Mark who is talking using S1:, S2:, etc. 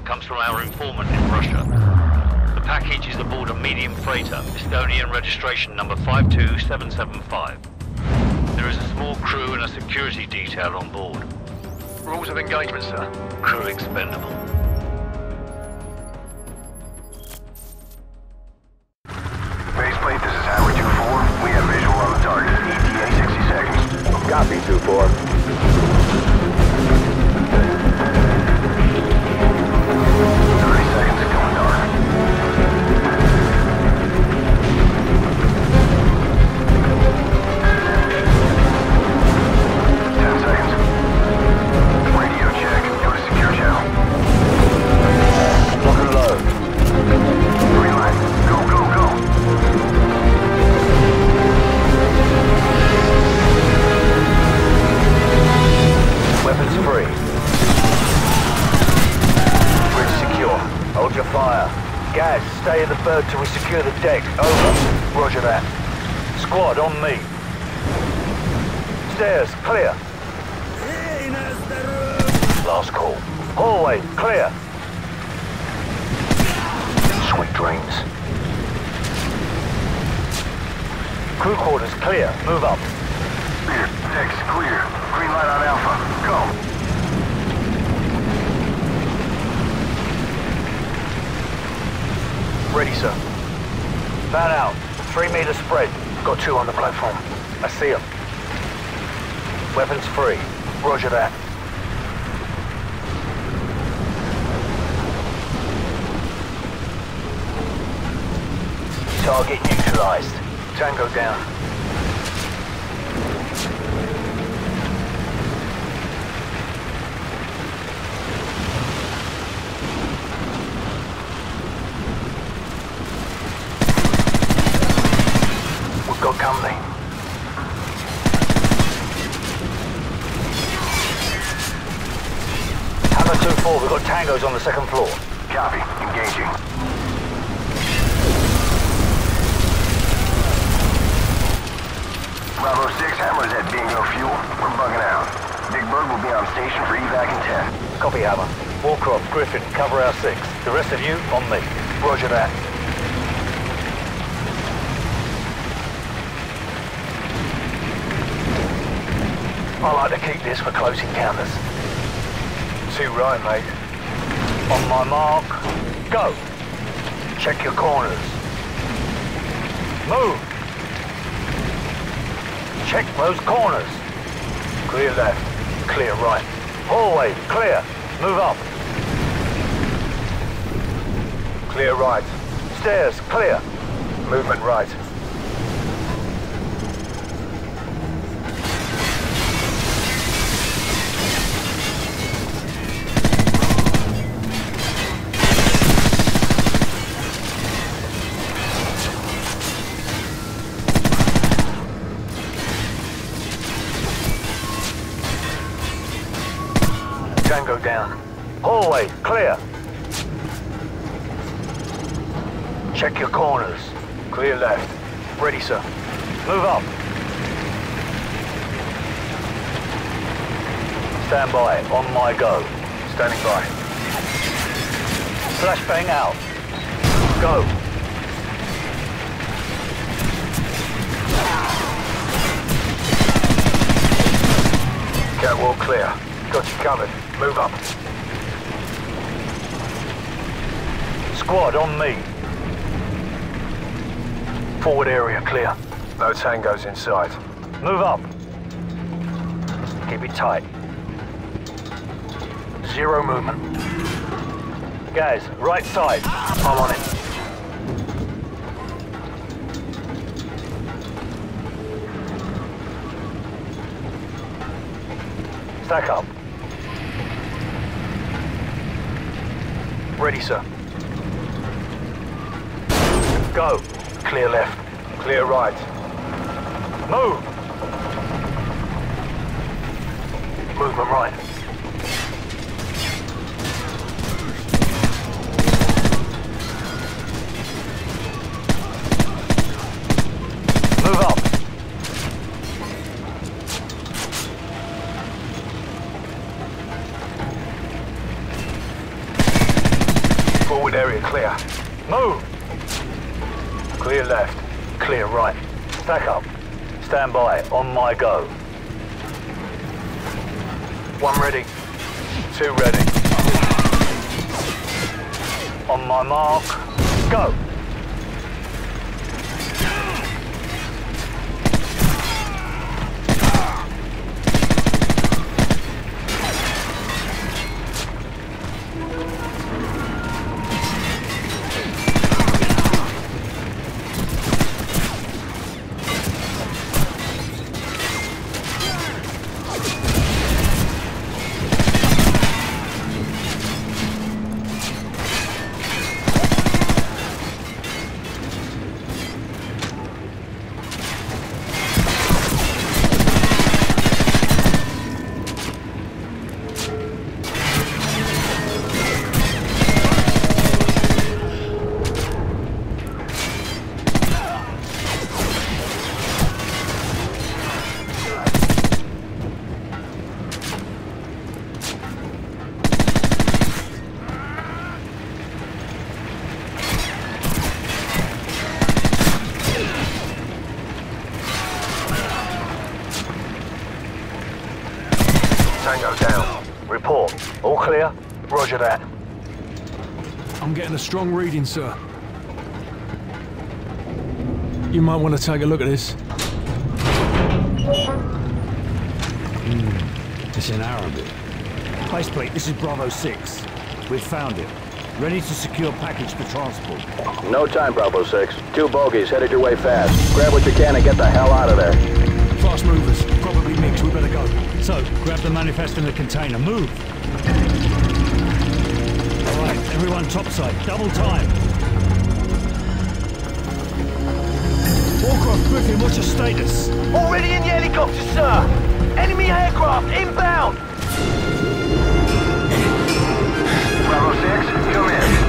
S1: comes from our informant in Russia. The package is aboard a medium freighter, Estonian registration number 52775. There is a small crew and a security detail on board.
S2: Rules of engagement, sir.
S1: Crew expendable.
S3: Faceplate, this is Howard 2-4. We have visual on the target. ETA 60 seconds.
S4: Copy, 2-4.
S3: 30 seconds, going dark. 10 seconds. Radio check. Go to secure channel.
S4: Lock and load.
S3: Green light. Go, go, go.
S4: Weapons free. Bridge secure. Hold your fire. Gaz, stay in the bird till we secure the deck. Over. Roger that. Squad, on me. Stairs, clear. Last call. Hallway, clear. Sweet dreams. Crew quarters, clear. Move up.
S3: Clear. Deck's clear. Green light on Alpha. Go.
S4: Ready, sir. Fan out. 3 meter spread. Got 2 on the platform. I see them. Weapons free. Roger that. Target neutralized. Tango down. We've got company. Hammer 2-4, we've got tangos on the 2nd floor.
S3: Copy. Engaging. Bravo 6, Hammer's at Bingo Fuel. We're bugging out. Big Bird will be on station for evac in 10.
S4: Copy, Hammer. Warcroft, Griffin, cover our 6. The rest of you, on me. Roger that. I like to keep this for close encounters. Too right, mate. On my mark, go. Check your corners. Move. Check those corners. Clear left, clear right. Hallway, clear. Move up. Clear right. Stairs, clear. Movement right. Tango down. Hallway, clear. Check your corners. Clear left. Ready, sir. Move up. Stand by. On my go. Standing by. Flashbang out. Go. Catwalk clear. Got you covered. Move up. Squad, on me. Forward area clear. No tangos inside. Move up. Keep it tight. 0 movement. Guys, right side. I'm on it. Stack up. Ready, sir. Go. Clear left. Clear right. Move. Movement right. Move up. Forward area clear. Move! Clear left. Clear right. Stack up. Stand by. On my go. 1 ready. 2 ready. On my mark. Go! Tango down. Report. All clear? Roger that.
S5: I'm getting a strong reading, sir. You might want to take a look at this.
S6: It's in Arabic. Faceplate, this is Bravo 6. We've found it. Ready to secure package for transport.
S3: No time, Bravo 6. 2 bogies headed your way fast. Grab what you can and get the hell out of there.
S5: Fast movers, probably mixed. We better go.
S6: So, grab the manifest in the container. Move! Alright, everyone topside. Double time. Warcraft Griffin, what's your status?
S4: Already in the helicopter, sir! Enemy aircraft inbound!
S3: Bravo 6, come in.